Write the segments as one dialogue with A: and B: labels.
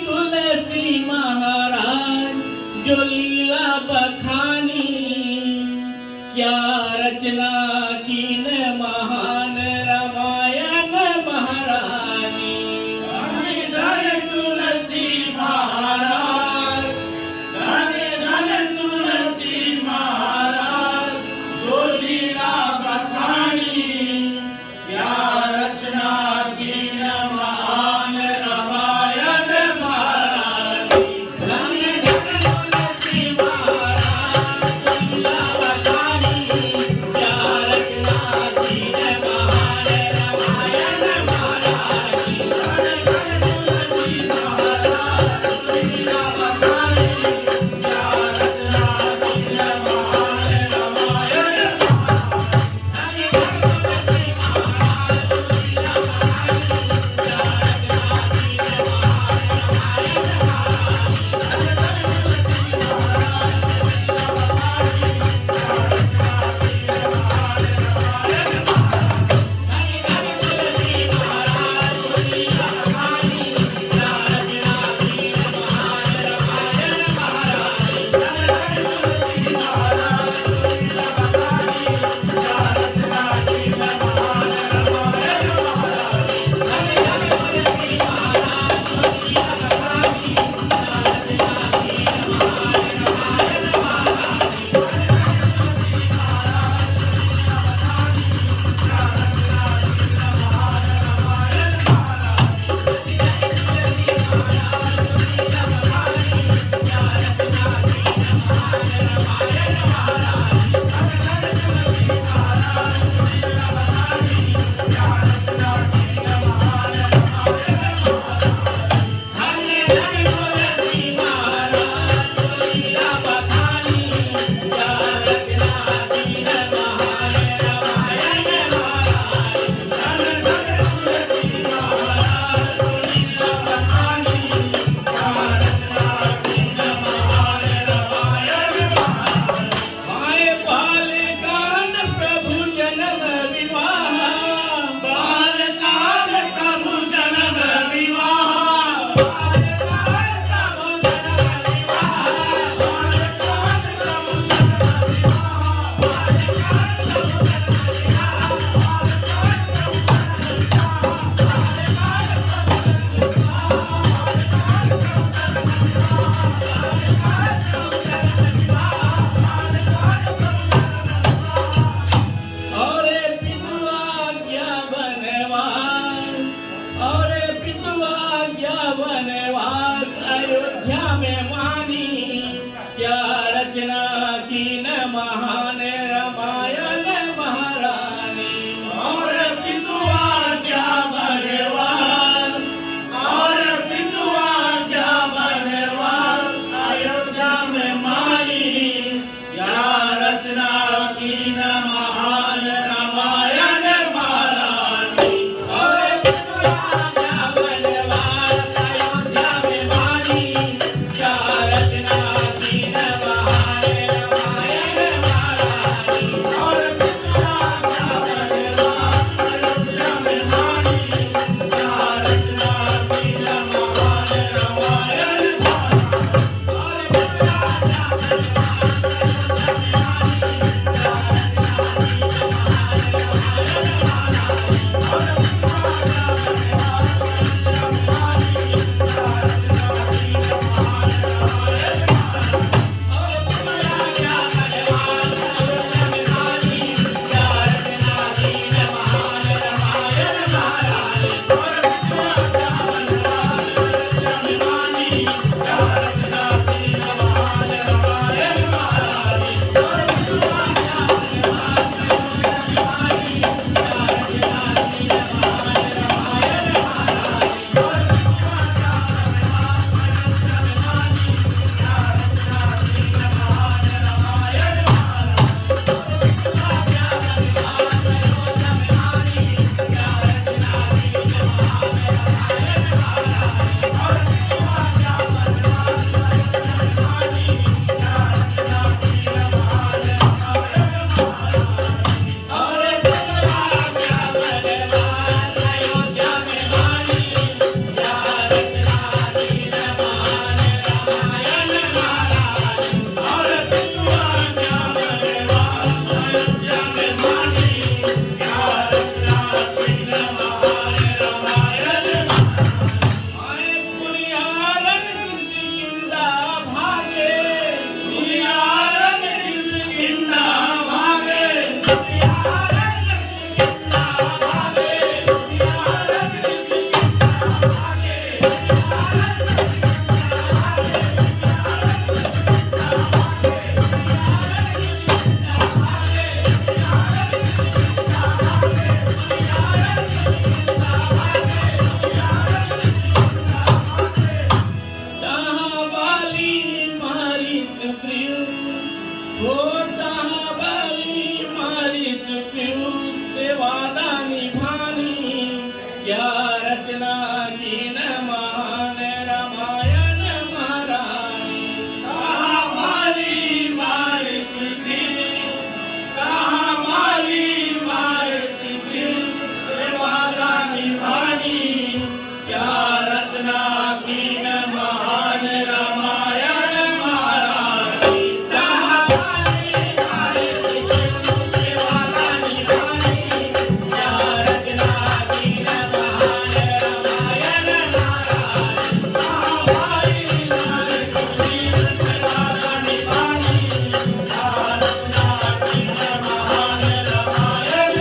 A: तुलसी महाराज जो लीला बखानी, क्या रचना की न महान रामायण महारानी।
B: धन तुलसी महाराज, धन तुलसी महाराज जो लीला बखानी, क्या रचना की न महान रामायण महारानी।
A: धन तुलसी महाराज जो लीला बखानी, क्या रचना की न महान रामायण महारानी।
B: तुलसी महाराज जो लीला बखानी, क्या रचना की न महान रामायण
A: क्या रचना की न महान रामायण महारानी।
B: कहाँ माली बारिश थी, कहाँ माली बारिश थी, सेवा का निभानी, क्या रचना की न महान रामायण महारानी। कहाँ माली बारिश थी, सेवा का निभानी, क्या रचना की न महान रामायण महारानी। कहाँ माली बारिश थी, सेवा का निभानी, क्या रचना की न महान रामायण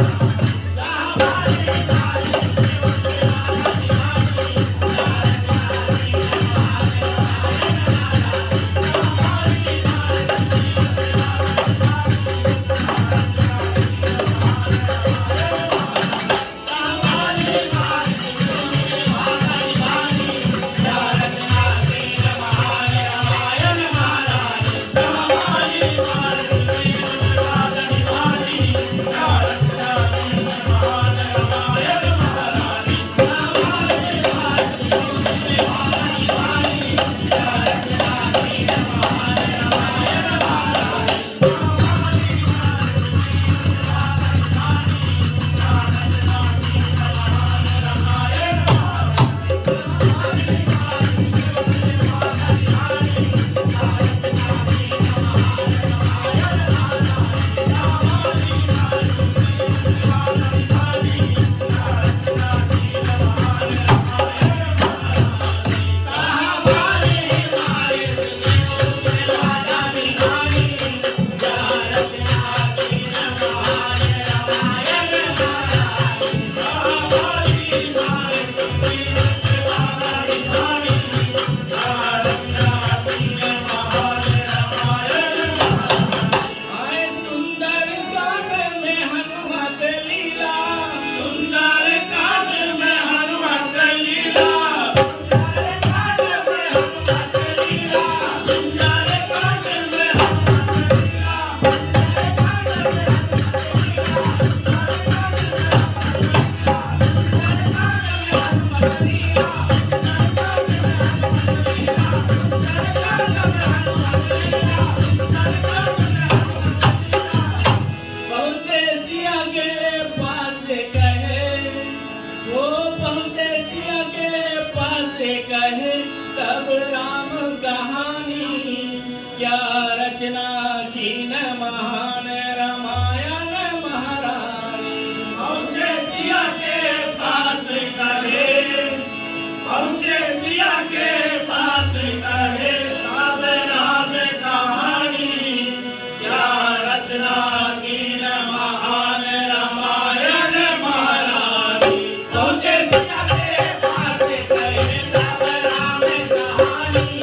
A: पहुँचे सिया के पास कहे, वो पहुँचे सिया के पास कहे, तब राम कहानी, क्या रचना की न महान रामायण महारानी।
B: पहुँचे सिया के पास कहे, पहुँचे सिया के पास कहे, तब राम कहानी, क्या रचना की न महान रामायण महारानी। पहुँचे सिया के पास कहे, तब राम कहानी,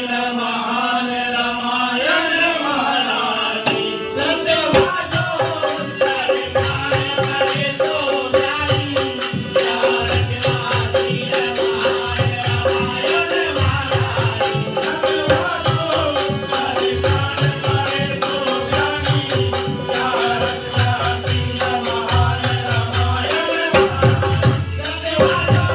B: महान रामायण महारानी सत्यवादो सरकार करे तो जानी क्या रचना कीन महान रामायण महारानी सत्यवादो सरकार करे तो जानी क्या रचना कीन महान रामायण महारानी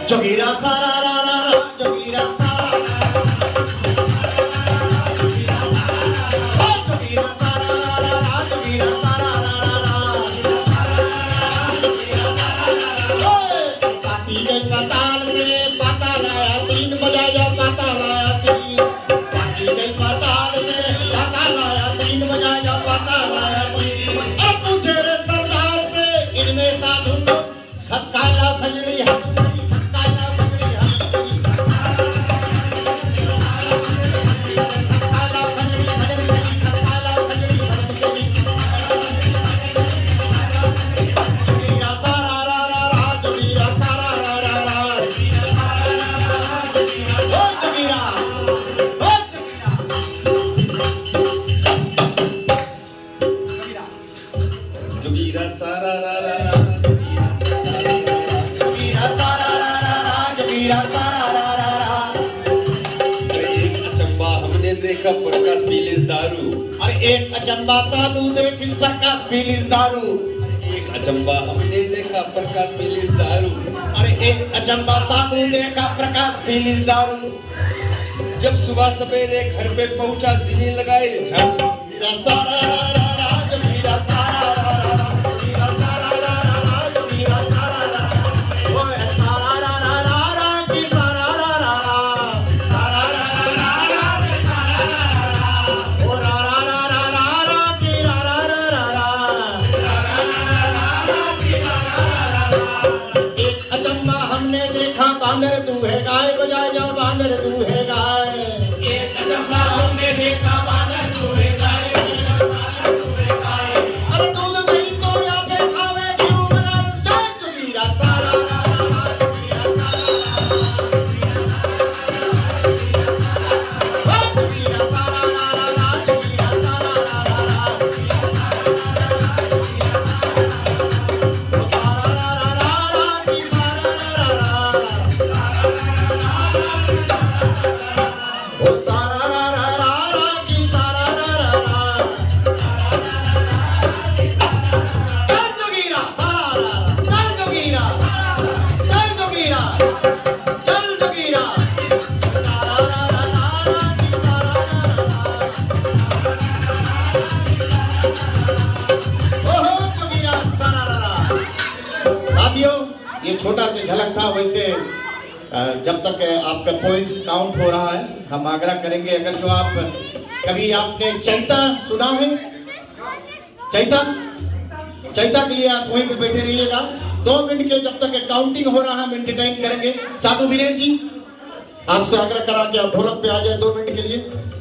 C: जोगीरा सारा रा रा रा, जोगीरा सारा रा रा रा, जोगीरा सारा रा रा रा, जोगीरा सारा रा रा रा। पाती गई पताल से पता लाया 3 बजाया पता लाया 3। पाती गई पताल से पता लाया 3 बजाया पता लाया 3। अब पूछे रे सरदार से इनमें साधु को खसकाला खजड़ी हम खसकाला खजड़ी हम खसकाला खजड़ी खजड़ी खसकाला खजड़ी खजड़ी। जोगीरा सारा रा रा रा, जोगीरा सारा रा रा रा, ओ जोगीरा, ओ
A: जोगीरा सारा रा रा रा,
C: जोगीरा सारा रा रा रा, जोगीरा सारा रा रा रा।
A: एक अचंबा हमने देखा प्रकाश पीलिस दारू।
C: अरे एक अचंबा साधु देख इस प्रकाश पीलिस दारू।
A: एक अचंबा हमने देखा प्रकाश पीलिस दारू।
C: अरे एक अचंबा साधु देखा प्रकाश पीलिस दारू।
A: जब सुबह सवेरे घर पे पहुंचा सीने लगाए झट।
C: जोगीरा सारा रा रा रा, जोगीरा सारा रा रा रा, जोगीरा सारा रा रा रा, जोगीरा सारा रा रा। ओए सारा रा रा रा रा की सारा रा रा रा, सारा रा रा रा रा की सारा रा रा रा। ओ रा रा रा रा रा रा की रा रा रा रा रा, रा रा रा रा रा की रा रा रा रा। एक अचंबा हमने देखा बांदर तू है गाय बजा जा बांदर तू है गाय।
B: एक अचंबा हमने देखा बांदर तू है गाय, बांदर तू है गाय।
C: अरे दूध नहीं तो या के खावे क्यों बना जय जोगीरा सारा रा रा रा, जोगीरा सारा रा रा रा, जोगीरा सारा रा रा रा, जोगीरा सारा रा रा रा। ओ सारा रा रा रा रा की सारा रा रा रा, ओ सारा रा रा रा रा की सारा रा रा रा। चल जोगीरा सारा रा, चल जोगीरा, चल जोगीरा, चल जोगीरा सारा रा रा रा रा की सारा रा रा रा। ओहो जोगीरा सारा रा रा। साथियों ये छोटा सा झलक था। वैसे जब तक आपका पॉइंट्स काउंट हो रहा है हम आग्रह करेंगे अगर जो आप कभी आपने चैता सुना है, चैता चैता के लिए आप वहीं पे बैठे रहिएगा 2 मिनट के जब तक काउंटिंग हो रहा है हम एंटरटेन करेंगे। साधु वीरेंद्र जी आपसे आग्रह करा कि आप ढोलक पे आ जाए 2 मिनट के लिए।